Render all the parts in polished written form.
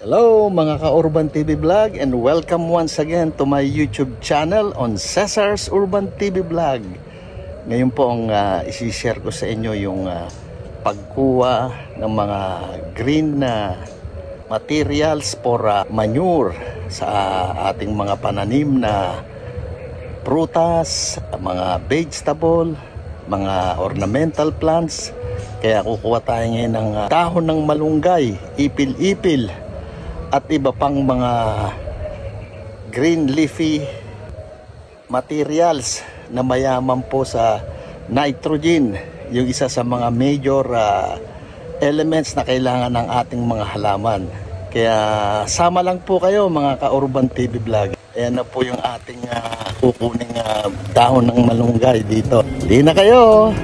Hello mga ka-Urban TV Vlog, and welcome once again to my YouTube channel on Cesar's Urban TV Vlog. Ngayon po ang isi-share ko sa inyo yung pagkuha ng mga green na materials for manure sa ating mga pananim na prutas, mga vegetable, mga ornamental plants. Kaya kukuha tayo ngayon ng dahon ng malunggay, ipil-ipil, at iba pang mga green leafy materials na mayaman po sa nitrogen, yung isa sa mga major elements na kailangan ng ating mga halaman. Kaya sama lang po kayo mga ka-Urban TV Vlog. Ayan na po yung ating kukuning dahon ng malunggay dito. Di na kayo!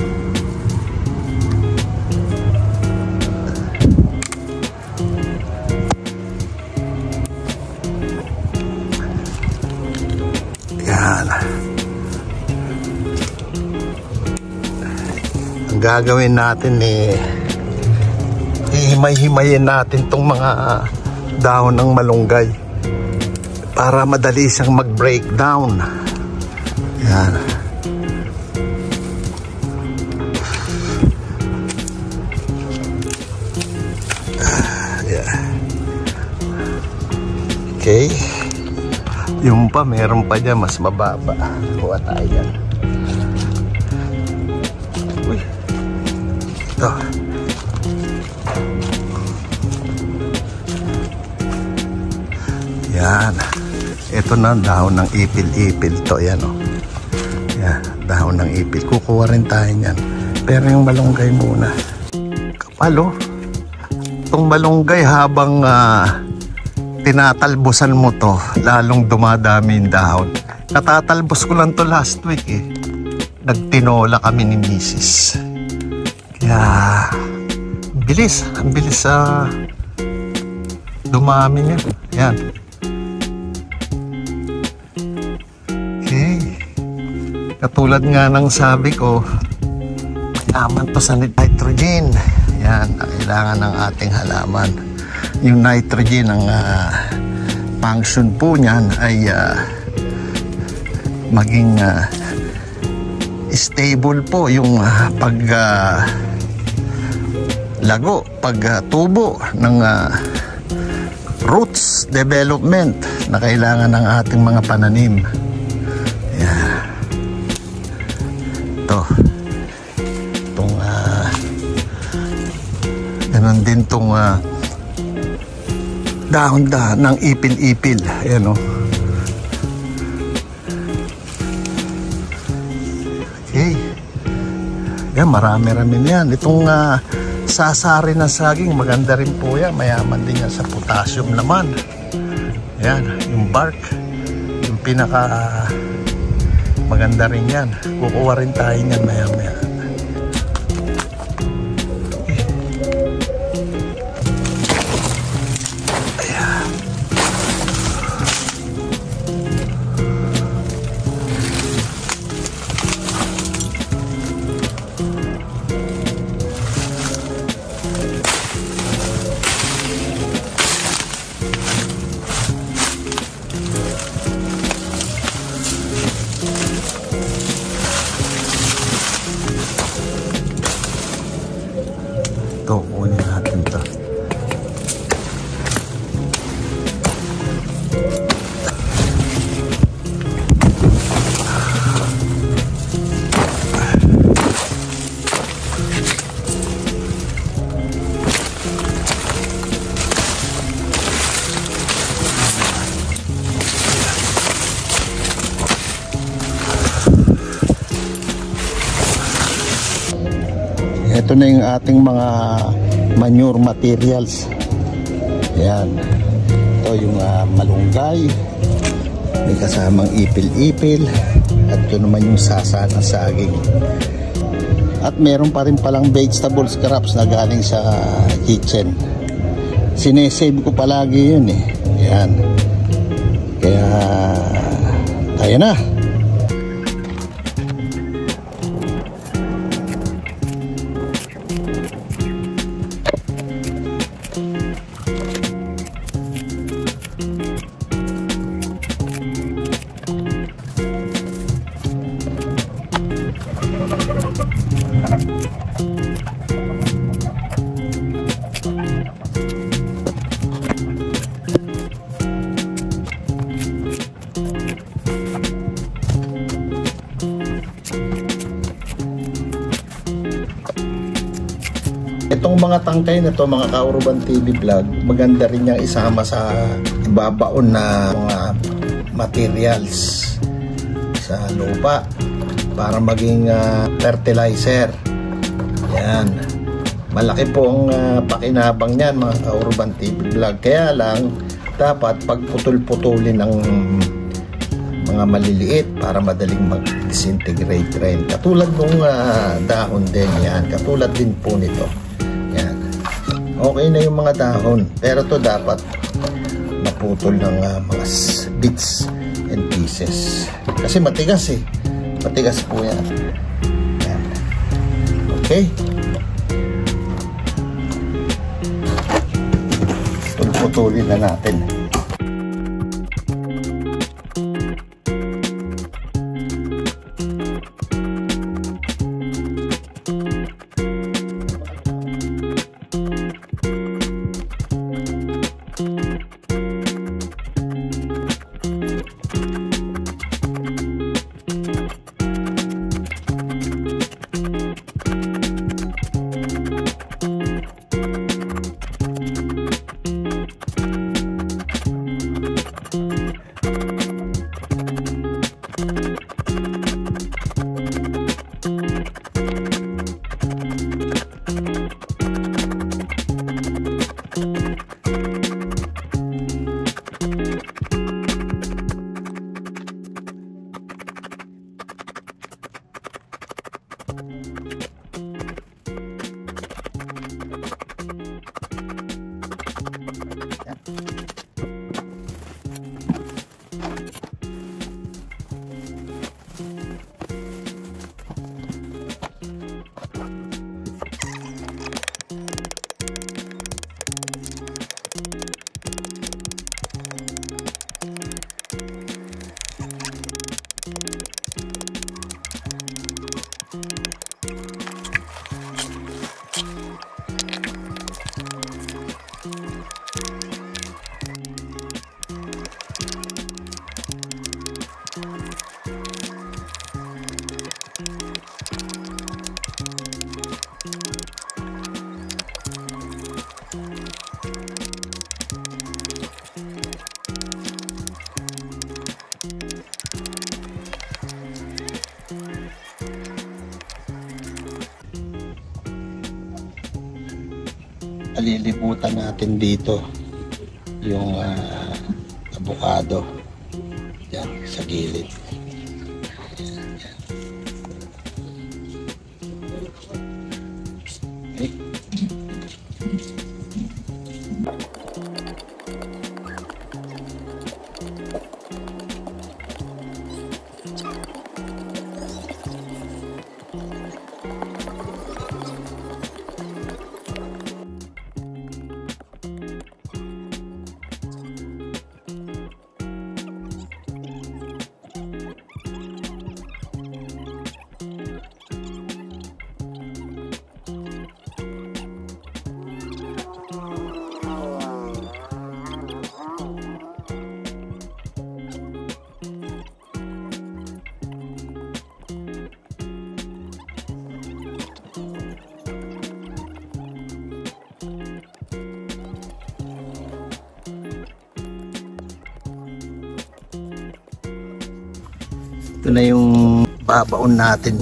Ang gagawin natin ihimay-himayin natin tong mga dahon ng malunggay para madali siyang mag-breakdown. Yan. Yeah. Okay. Yung pa, meron pa dyan, mas mababa. Kuha tayo yan. Uy. Ito. Yan. Ito na, dahon ng ipil-ipil to. Yan o. Yan, dahon ng ipil. Kukuha rin tayo yan. Pero yung malunggay muna. Kapal o. Itong malunggay habang tinatalbosan mo to, lalong dumadami yung dahon. Natatalbos ko lang to last week eh. Nagtinola kami ni Mrs. Kaya ang bilis dumami niya. Yan. Okay. Katulad nga ng sabi ko, mayaman to sa nitrogen. Yan, ang kailangan ng ating halaman. Yung nitrogen, ang function po niyan ay maging stable po yung pagtubo ng roots development na kailangan ng ating mga pananim. Yeah. Itong ganun din itong dahon ng ipil-ipil. Ayan o. Okay. Yan, marami-rami yan. Itong sasari na saging, maganda rin po yan. Mayaman din yan sa potassium naman. Ayan, yung bark. Yung pinaka maganda rin yan. Kukuha rin tayo yan maya-maya. Ito, kunin natin ito. Ito na yung ating mga manure materials. Ayan. Ito yung malunggay. May kasamang ipil-ipil. At ito naman yung sasa ng saging. At meron pa rin palang vegetable scraps na galing sa kitchen. Sinesave ko palagi yun eh. Ayan. Kaya tayo na. Itong mga tangkay na to, mga Kaurban TV Vlog, maganda rin yung isama sa ibabaon na mga materials sa lupa para maging fertilizer. Yan. Malaki po ang pakinabang niyan, mga Kaurban TV Vlog. Kaya lang, dapat pagputol-putulin ng mga maliliit para madaling mag-disintegrate rin. Katulad nung dahon din yan. Katulad din po nito. Yan. Okay na yung mga dahon. Pero to dapat maputol ng mga bits and pieces. Kasi matigas eh. Matigas po yan. Yan. Okay. Putulin na natin. Alilibutan natin dito yung avocado yan sa gilid. Okay. Ito na yung babaon natin.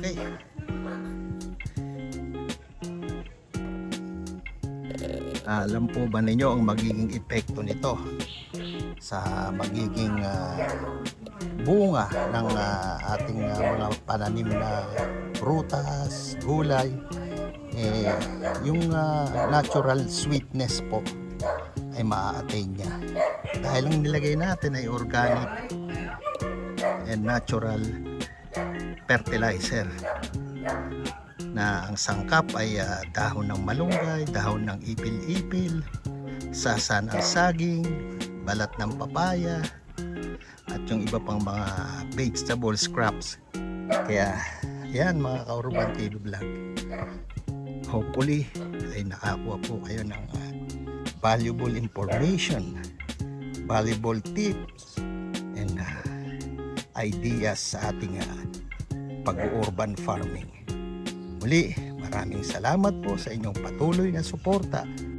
Okay. Alam po ba ninyo ang magiging epekto nito sa magiging bunga ng ating mga pananim na prutas, gulay? Yung natural sweetness po ay maa-attain niya dahil ang nilagay natin ay organic and natural fertilizer na ang sangkap ay dahon ng malunggay, dahon ng ipil-ipil, sasa ng saging, balat ng papaya at yung iba pang mga vegetable scraps. Kaya yan mga ka-Urban TV Vlog, hopefully ay nakakuha po kayo ng valuable information, valuable tips and ideas sa ating pag-urban farming. Muli, maraming salamat po sa inyong patuloy na suporta